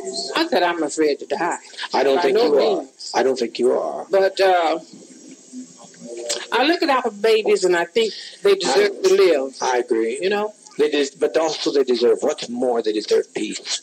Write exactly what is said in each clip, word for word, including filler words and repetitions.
Not that I'm afraid to die. I don't By think no you means. are. I don't think you are. But uh, I look at our babies and I think they deserve I, to live. I agree. You know? They des- but also they deserve, what's more, they deserve peace.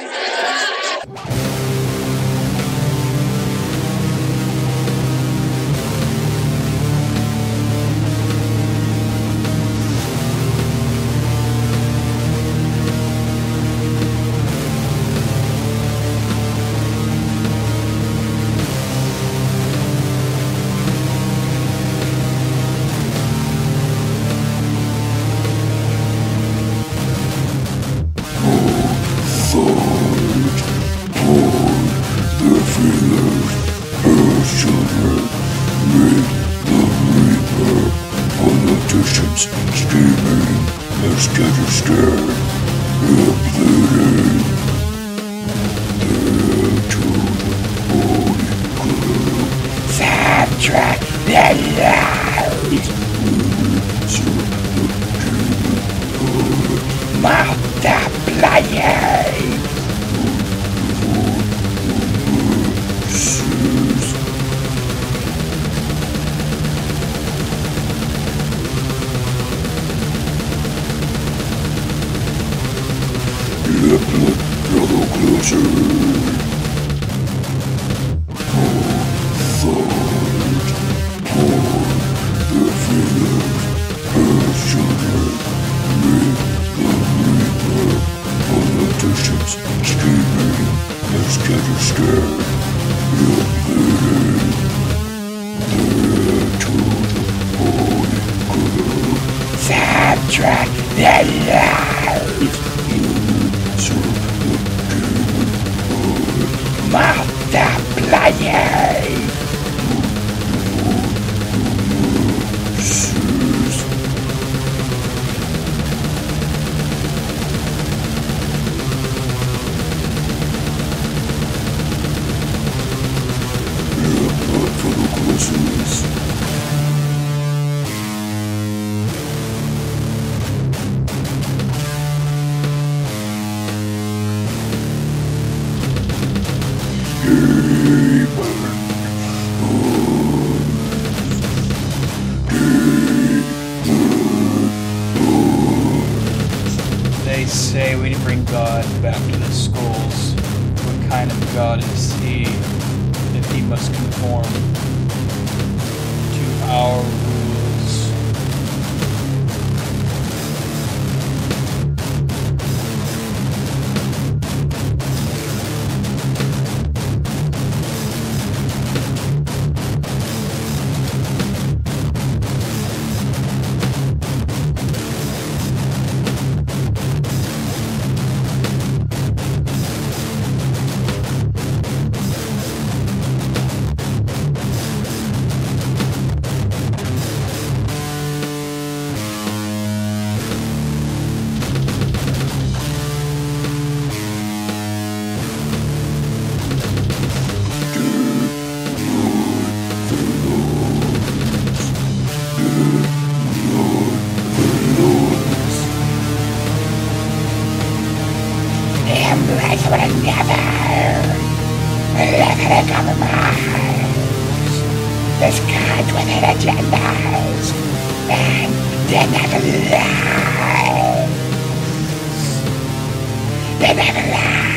They say we bring God back to the schools. What kind of God is he if he must conform to our rules? There's gods within agendas, and they never lie. They never lie.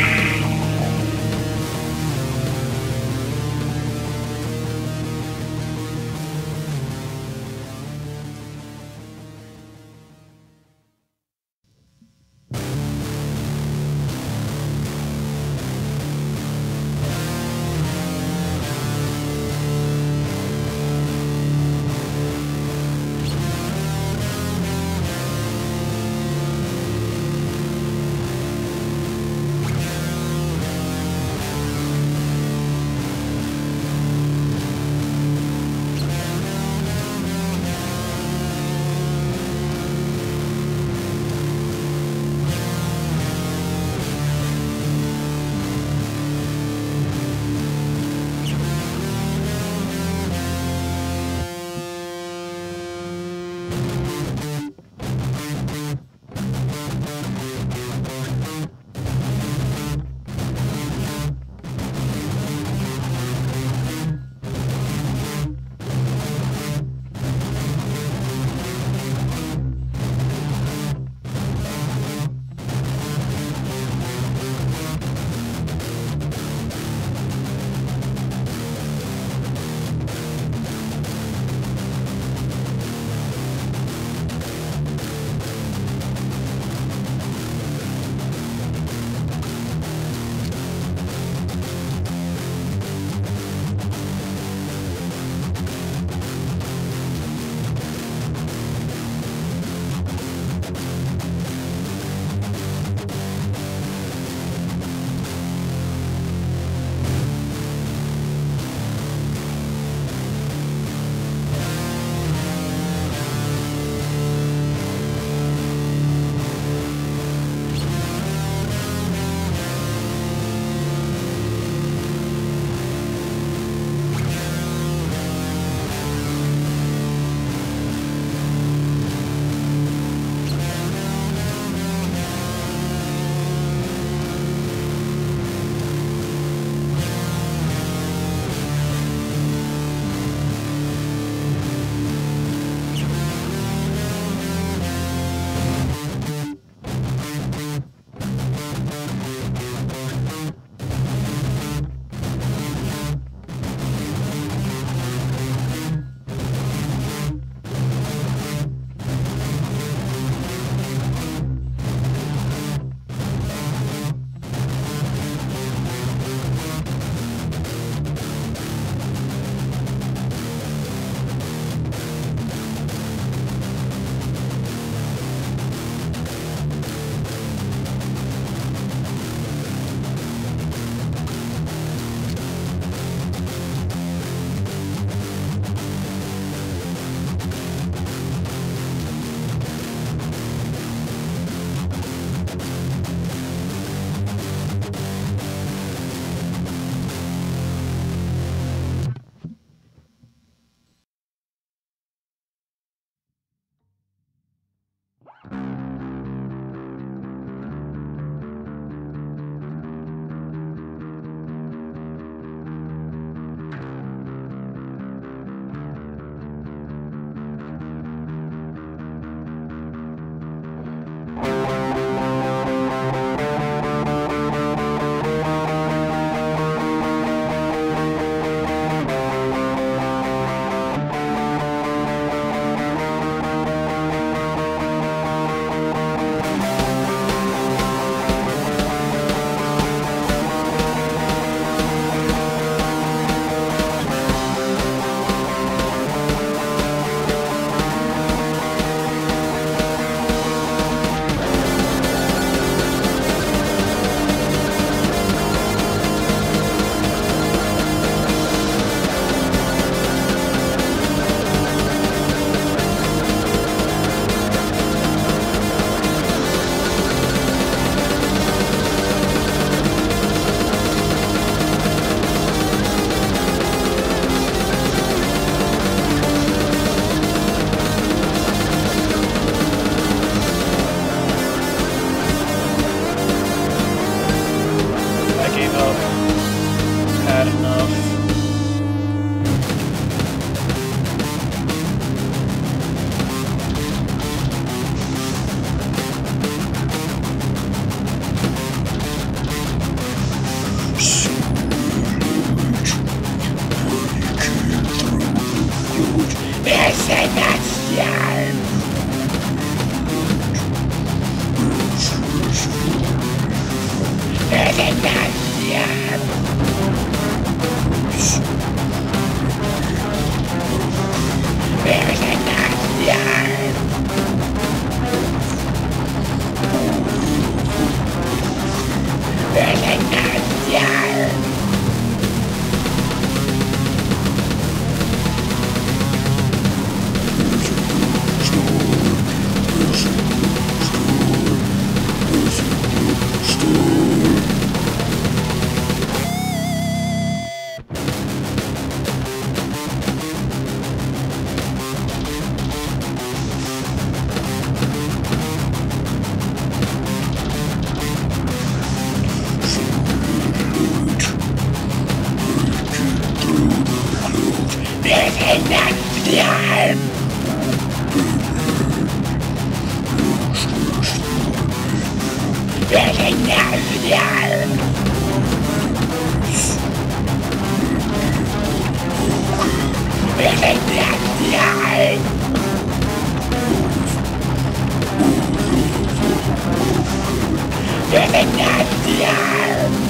There's another yarn. There's another yarn. There's another yarn. There's another yarn. There's another yarn. There's another yarn. There's another yarn.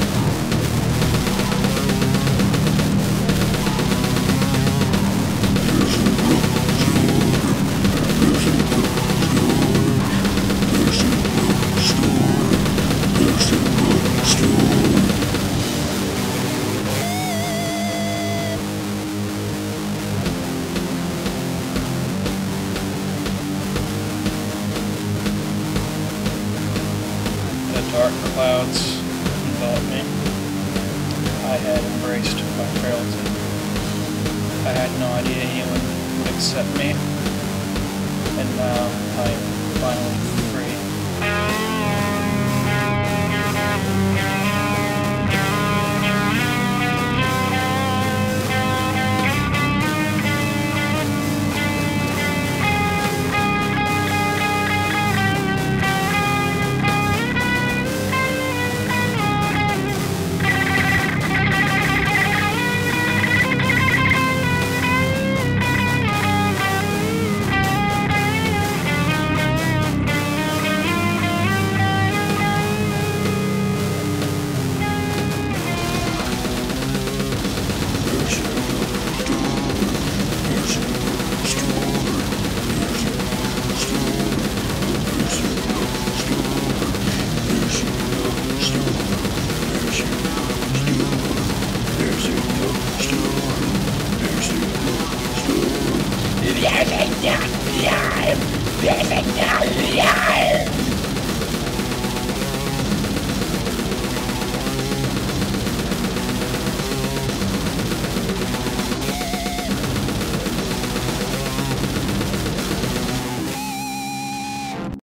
The dark clouds enveloped me. I had embraced my frailty. I had no idea anyone would accept me. And now I am finally free. There's another yarn. There's another yarn.